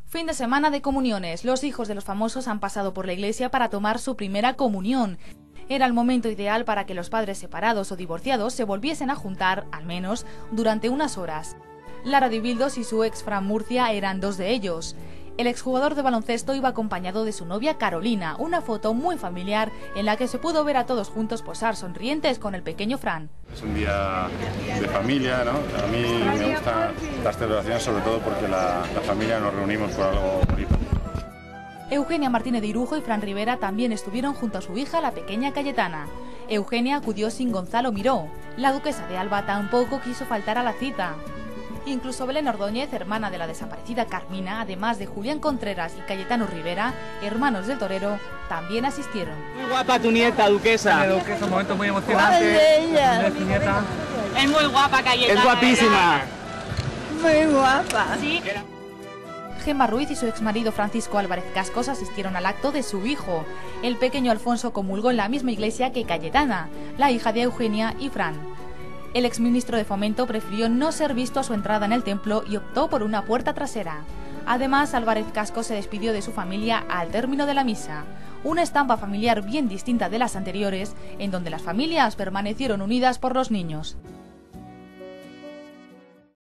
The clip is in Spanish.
Fin de semana de comuniones. Los hijos de los famosos han pasado por la iglesia para tomar su primera comunión. Era el momento ideal para que los padres separados o divorciados se volviesen a juntar, al menos, durante unas horas. Lara Dibildos y su ex Fran Murcia eran dos de ellos. El exjugador de baloncesto iba acompañado de su novia Carolina, una foto muy familiar en la que se pudo ver a todos juntos posar sonrientes con el pequeño Fran. Es un día de familia, ¿no? A mí me gustan las celebraciones sobre todo porque la familia nos reunimos por algo bonito. Eugenia Martínez de Irujo y Fran Rivera también estuvieron junto a su hija, la pequeña Cayetana. Eugenia acudió sin Gonzalo Miró. La duquesa de Alba tampoco quiso faltar a la cita. Incluso Belén Ordóñez, hermana de la desaparecida Carmina, además de Julián Contreras y Cayetano Rivera, hermanos del torero, también asistieron. Muy guapa tu nieta, duquesa. Duquesa, un momento muy emocionante. ¡Ella! Tu nieta. Es muy guapa, Cayetana. Es guapísima. Muy guapa. Sí. Gemma Ruiz y su exmarido Francisco Álvarez Cascos asistieron al acto de su hijo. El pequeño Alfonso comulgó en la misma iglesia que Cayetana, la hija de Eugenia y Fran. El exministro de Fomento prefirió no ser visto a su entrada en el templo y optó por una puerta trasera. Además, Álvarez Cascos se despidió de su familia al término de la misa. Una estampa familiar bien distinta de las anteriores, en donde las familias permanecieron unidas por los niños.